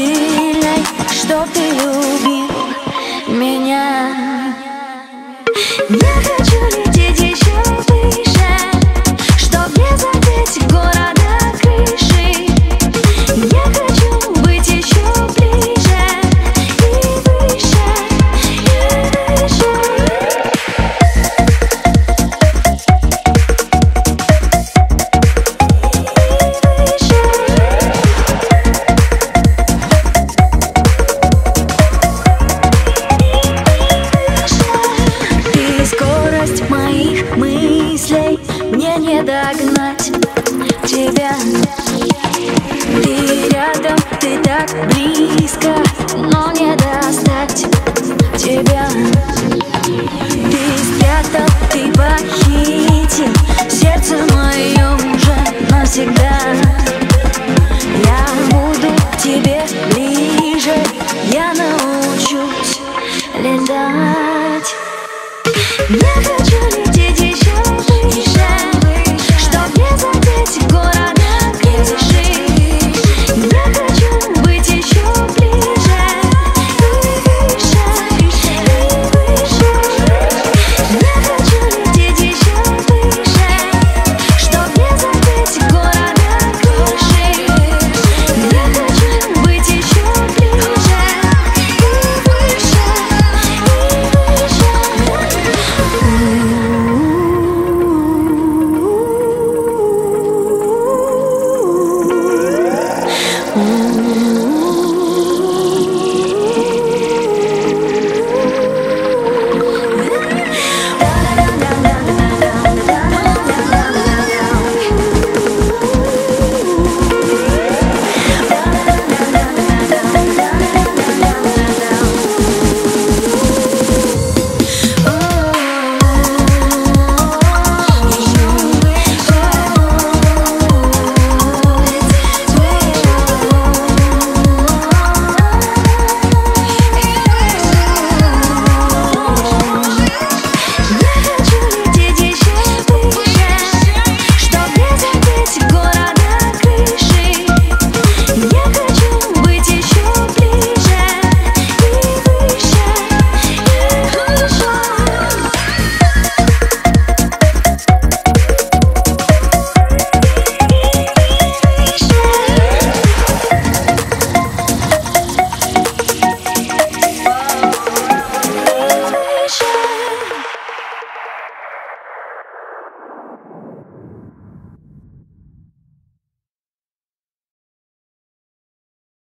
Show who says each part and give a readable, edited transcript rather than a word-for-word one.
Speaker 1: сильной, чтоб ты любил меня. Я хочу лететь еще выше, чтоб не задеть города крыши. Я хочу быть еще ближе и выше, и выше. Ты скорость моих мыслей, мне не догнать тебя. Ты рядом, ты так близко, но не достать тебя. Ты спрятал, ты похитил сердце мое уже навсегда. Я буду к тебе ближе, я научусь летать. Я хочу